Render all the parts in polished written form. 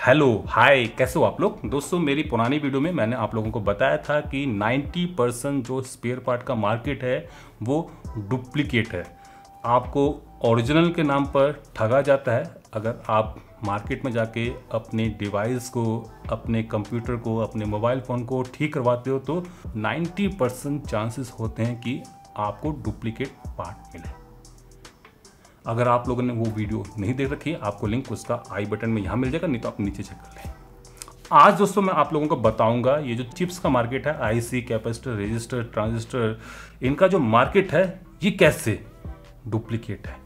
Hello hi, कैसे हो आप लोग। दोस्तों, मेरी पुरानी वीडियो में मैंने आप लोगों को बताया था कि 90% जो स्पेयर पार्ट का मार्केट है वो डुप्लीकेट है। आपको ओरिजिनल के नाम पर ठगा जाता है। अगर आप मार्केट में जाके अपने डिवाइस को, अपने कंप्यूटर को, अपने मोबाइल फ़ोन को ठीक करवाते हो तो 90% चांसेस होते हैं कि आपको डुप्लीकेट पार्ट मिले। अगर आप लोगों ने वो वीडियो नहीं देख रखी है, आपको लिंक उसका आई बटन में यहाँ मिल जाएगा, नहीं तो आप नीचे चेक कर लें। आज दोस्तों मैं आप लोगों को बताऊंगा ये जो चिप्स का मार्केट है, आईसी, कैपेसिटर, रजिस्टर, ट्रांजिस्टर, इनका जो मार्केट है ये कैसे डुप्लीकेट है।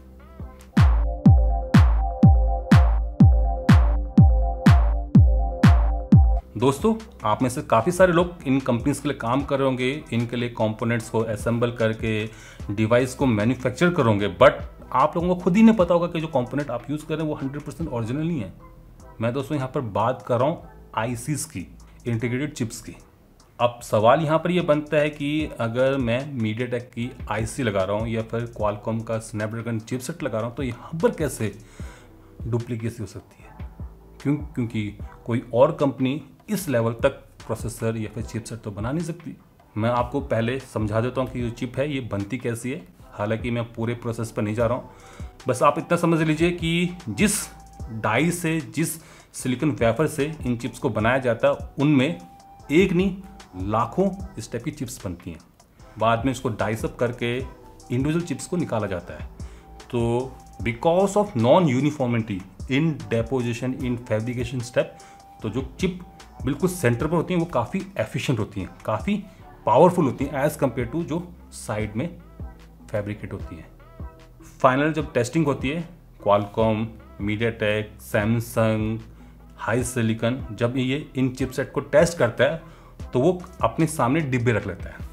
दोस्तों, आप में से काफ़ी सारे लोग इन कंपनीज के लिए काम कर रहे होंगे, इनके लिए कंपोनेंट्स को असेंबल करके डिवाइस को मैन्युफैक्चर करोगे, बट आप लोगों को खुद ही नहीं पता होगा कि जो कंपोनेंट आप यूज़ कर रहे हैं वो 100% ओरिजिनल नहीं है। मैं दोस्तों यहाँ पर बात कर रहा हूँ आईसीज की, इंटीग्रेटेड चिप्स की। अब सवाल यहाँ पर ये बनता है कि अगर मैं मीडियाटेक की आईसी लगा रहा हूँ या फिर क्वालकॉम का स्नैपड्रैगन चिपसेट लगा रहा हूँ तो यहाँ पर कैसे डुप्लीकेसी हो सकती है। क्योंकि कोई और कंपनी इस लेवल तक प्रोसेसर या फिर चिपसेट तो बना नहीं सकती। मैं आपको पहले समझा देता हूँ कि जो चिप है ये बनती कैसी है। हालांकि मैं पूरे प्रोसेस पर नहीं जा रहा हूँ, बस आप इतना समझ लीजिए कि जिस डाई से, जिस सिलिकॉन वेफर से इन चिप्स को बनाया जाता है उनमें एक नहीं लाखों इस टाइप की चिप्स बनती हैं। बाद में इसको डाइस अप करके इंडिविजुअल चिप्स को निकाला जाता है। तो because of non uniformity in deposition, in fabrication step, तो जो चिप बिल्कुल सेंटर पर होती हैं वो काफ़ी एफिशिएंट होती हैं, काफ़ी पावरफुल होती हैं एज़ कम्पेयर टू जो साइड में फैब्रिकेट होती है। फाइनल जब टेस्टिंग होती है, Qualcomm, MediaTek, Samsung, HiSilicon जब ये इन चिपसेट को टेस्ट करता है तो वो अपने सामने डिब्बे रख लेता है,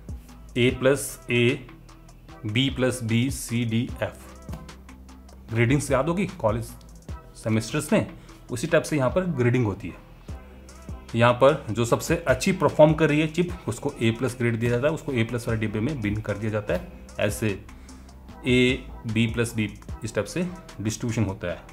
A+A, B+B, C, D, F। Gradings याद होगी कॉलेज सेमेस्टर्स में, उसी टाइप से यहाँ पर ग्रेडिंग होती है। यहाँ पर जो सबसे अच्छी परफॉर्म कर रही है चिप उसको A+ ग्रेड दिया जाता है, उसको A+ वाले डिब्बे में बिन कर दिया जाता है। ऐसे A, B+B इस टाइप से डिस्ट्रीब्यूशन होता है।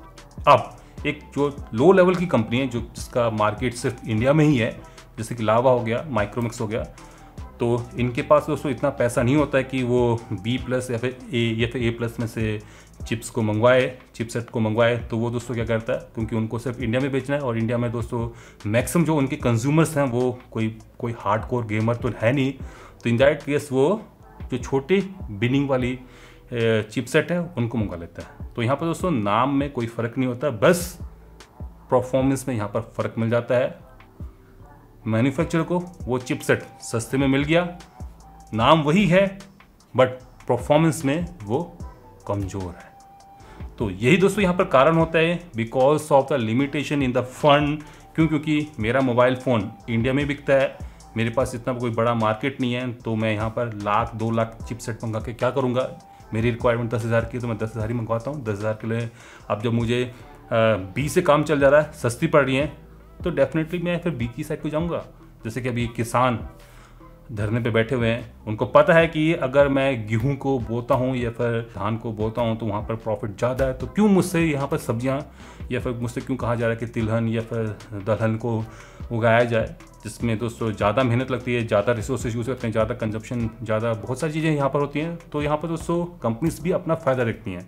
अब एक जो लो लेवल की कंपनी है, जो जिसका मार्केट सिर्फ इंडिया में ही है, जैसे कि लावा हो गया, माइक्रोमैक्स हो गया, तो इनके पास दोस्तों इतना पैसा नहीं होता है कि वो B+ या फिर A+ में से चिप्स को मंगवाए, चिपसेट को मंगवाए। तो वो दोस्तों क्या करता है, क्योंकि उनको सिर्फ इंडिया में बेचना है और इंडिया में दोस्तों मैक्सिमम जो उनके कंज्यूमर्स हैं वो कोई हार्डकोर गेमर तो है नहीं, तो इन दैट केस वो जो छोटी बिनिंग वाली चिपसेट है उनको मंगा लेता है। तो यहाँ पर दोस्तों नाम में कोई फ़र्क नहीं होता, बस परफॉर्मेंस में यहाँ पर फ़र्क मिल जाता है। मैन्युफैक्चरर को वो चिपसेट सस्ते में मिल गया, नाम वही है बट परफॉर्मेंस में वो कमज़ोर है। तो यही दोस्तों यहाँ पर कारण होता है, because of the limitation in the fund. क्योंकि मेरा मोबाइल फ़ोन इंडिया में बिकता है, मेरे पास इतना कोई बड़ा मार्केट नहीं है, तो मैं यहाँ पर 1,00,000 2 लाख चिपसेट मंगा के क्या करूँगा। मेरी रिक्वायरमेंट 10,000 की, तो मैं 10,000 ही मंगवाता हूँ। 10,000 के लिए अब जब मुझे बी से काम चल जा रहा है, सस्ती पड़ रही है, तो डेफिनेटली मैं फिर बी की साइड को जाऊँगा। जैसे कि अभी किसान धरने पे बैठे हुए हैं, उनको पता है कि अगर मैं गेहूं को बोता हूं या फिर धान को बोता हूं तो वहां पर प्रॉफिट ज़्यादा है, तो क्यों मुझसे यहाँ पर सब्जियां, या फिर मुझसे क्यों कहा जा रहा है कि तिलहन या फिर दलहन को उगाया जाए, जिसमें दोस्तों ज़्यादा मेहनत लगती है, ज़्यादा रिसोर्सेज यूज़ करते हैं, ज़्यादा कंजप्शन, ज़्यादा बहुत सारी चीज़ें यहाँ पर होती हैं। तो यहाँ पर दोस्तों कंपनीज भी अपना फ़ायदा रखती हैं।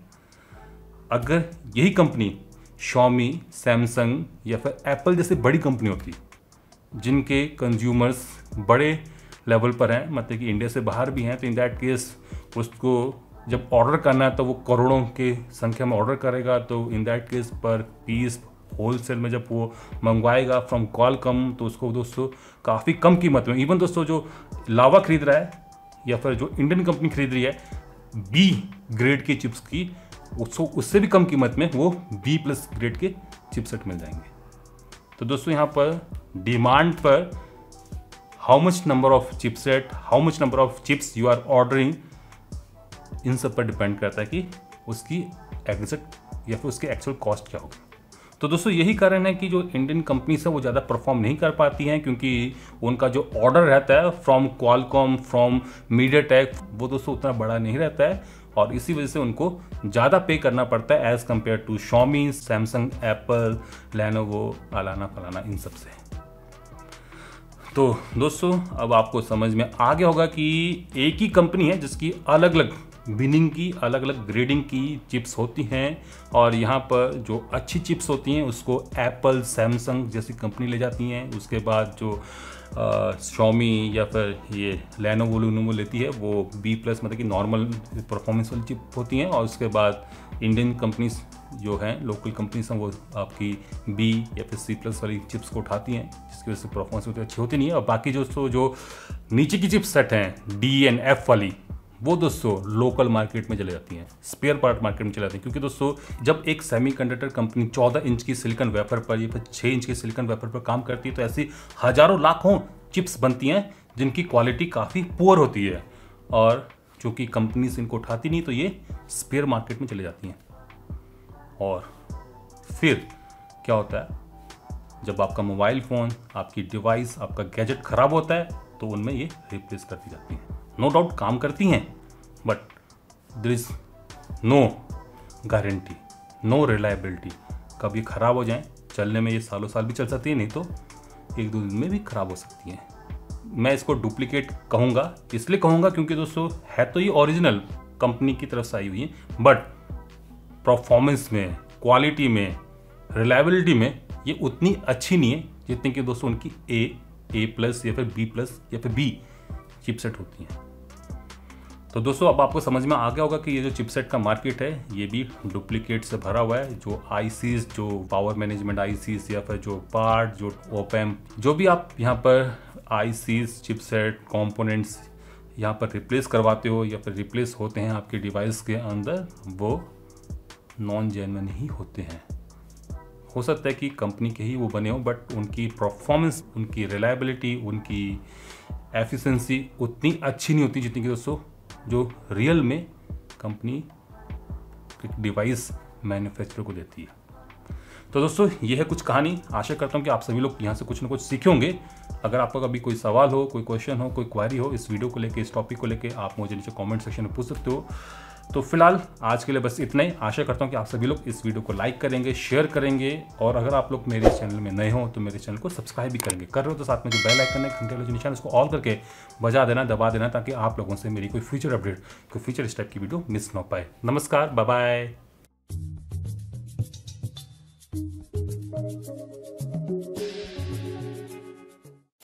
अगर यही कंपनी Xiaomi, सैमसंग या फिर एप्पल जैसे बड़ी कंपनी होती, जिनके कंज्यूमर्स बड़े लेवल पर हैं, मतलब कि इंडिया से बाहर भी हैं, तो इन दैट केस उसको जब ऑर्डर करना है तो वो करोड़ों के संख्या में ऑर्डर करेगा। तो in that case per piece wholesale में जब वो मंगवाएगा फ्रॉम क्वालकॉम, तो उसको दोस्तों काफ़ी कम कीमत में, इवन दोस्तों जो लावा खरीद रहा है या फिर जो इंडियन कंपनी खरीद रही है B ग्रेड की चिप्स की, उससे भी कम कीमत में वो B+ ग्रेड के चिपसेट मिल जाएंगे। तो दोस्तों यहाँ पर डिमांड पर how much number of chipset, how much number of chips you are ordering, इन सब पर डिपेंड करता है कि उसकी एग्जैक्ट या फिर उसकी एक्चुअल कॉस्ट क्या होगी। तो दोस्तों यही कारण है कि जो इंडियन कंपनीज है वो ज़्यादा परफॉर्म नहीं कर पाती हैं, क्योंकि उनका जो ऑर्डर रहता है फ्रॉम क्वालकॉम, फ्रॉम मीडियाटेक, वो दोस्तों उतना बड़ा नहीं रहता है और इसी वजह से उनको ज़्यादा पे करना पड़ता है as compare to Xiaomi, Samsung, Apple, Lenovo, अलाना फलाना इन सब से। तो दोस्तों अब आपको समझ में आ गया होगा कि एक ही कंपनी है जिसकी अलग अलग बिनिंग की, अलग अलग ग्रेडिंग की चिप्स होती हैं, और यहाँ पर जो अच्छी चिप्स होती हैं उसको एप्पल, सैमसंग जैसी कंपनी ले जाती हैं। उसके बाद जो Xiaomi या फिर ये लेनोवो लेती है वो B+ मतलब कि नॉर्मल परफॉर्मेंस वाली चिप होती हैं, और उसके बाद इंडियन कंपनीज जो हैं, लोकल कंपनीज हैं, वो आपकी B या फिर C+ वाली चिप्स को उठाती हैं, जिसकी वजह से परफॉर्मेंस उतनी अच्छी होती नहीं है। और बाकी जो नीचे की चिप सेट हैं D and F वाली, वो दोस्तों लोकल मार्केट में चले जाती हैं, स्पेयर पार्ट मार्केट में चले जाती हैं। क्योंकि दोस्तों जब एक सेमीकंडक्टर कंपनी 14 इंच की सिलिकॉन वेफर पर या फिर 6 इंच की सिलिकॉन वेफर पर काम करती है, तो ऐसी हजारों लाखों चिप्स बनती हैं जिनकी क्वालिटी काफ़ी पुअर होती है, और चूँकि कंपनी से इनको उठाती नहीं तो ये स्पेयर मार्केट में चले जाती हैं। और फिर क्या होता है, जब आपका मोबाइल फ़ोन, आपकी डिवाइस, आपका गैजेट ख़राब होता है तो उनमें ये रिप्लेस कर दी जाती हैं। नो डाउट काम करती हैं, but there is no guarantee, no reliability. कब ये ख़राब हो जाएं, चलने में ये सालों साल भी चल सकती है, नहीं तो 1-2 दिन में भी ख़राब हो सकती हैं। मैं इसको डुप्लीकेट कहूँगा, इसलिए कहूँगा क्योंकि दोस्तों है तो ये ओरिजिनल कंपनी की तरफ से आई हुई है, बट परफॉर्मेंस में, क्वालिटी में, रिलायबिलिटी में ये उतनी अच्छी नहीं है जितनी कि दोस्तों उनकी A+ या फिर B+ या फिर B चिपसेट होती हैं। तो दोस्तों अब आपको समझ में आ गया होगा कि ये जो चिपसेट का मार्केट है ये भी डुप्लीकेट से भरा हुआ है। जो ICs, जो पावर मैनेजमेंट ICs या फिर जो पार्ट, जो ओपैम्प, जो भी आप यहाँ पर ICs, चिपसेट, कंपोनेंट्स यहाँ पर रिप्लेस करवाते हो या फिर रिप्लेस होते हैं आपके डिवाइस के अंदर, वो नॉन जेन्युइन ही होते हैं। हो सकता है कि कंपनी के ही वो बने हो, बट उनकी परफॉर्मेंस, उनकी रिलायबिलिटी, उनकी एफिशिएंसी उतनी अच्छी नहीं होती जितनी कि दोस्तों जो रियल में कंपनी डिवाइस मैन्युफैक्चरर को देती है। तो दोस्तों ये है कुछ कहानी। आशा करता हूँ कि आप सभी लोग यहाँ से कुछ ना कुछ सीखे होंगे। अगर आपका कभी कोई सवाल हो, कोई क्वेश्चन हो, कोई क्वेरी हो इस वीडियो को लेके, इस टॉपिक को लेके, आप मुझे नीचे कमेंट सेक्शन में पूछ सकते हो। तो फिलहाल आज के लिए बस इतना ही। आशा करता हूँ कि आप सभी लोग इस वीडियो को लाइक करेंगे, शेयर करेंगे, और अगर आप लोग मेरे चैनल में नए हो तो मेरे चैनल को सब्सक्राइब भी करेंगे। कर रहे हो तो साथ में जो बेल आइकन है, घंटे वाला जो निशान, उसको ऑल करके बजा देना, दबा देना, ताकि आप लोगों से मेरी कोई फ्यूचर अपडेट, कोई फ्यूचर इस टाइप की वीडियो मिस ना हो पाए। नमस्कार, बाय बाय।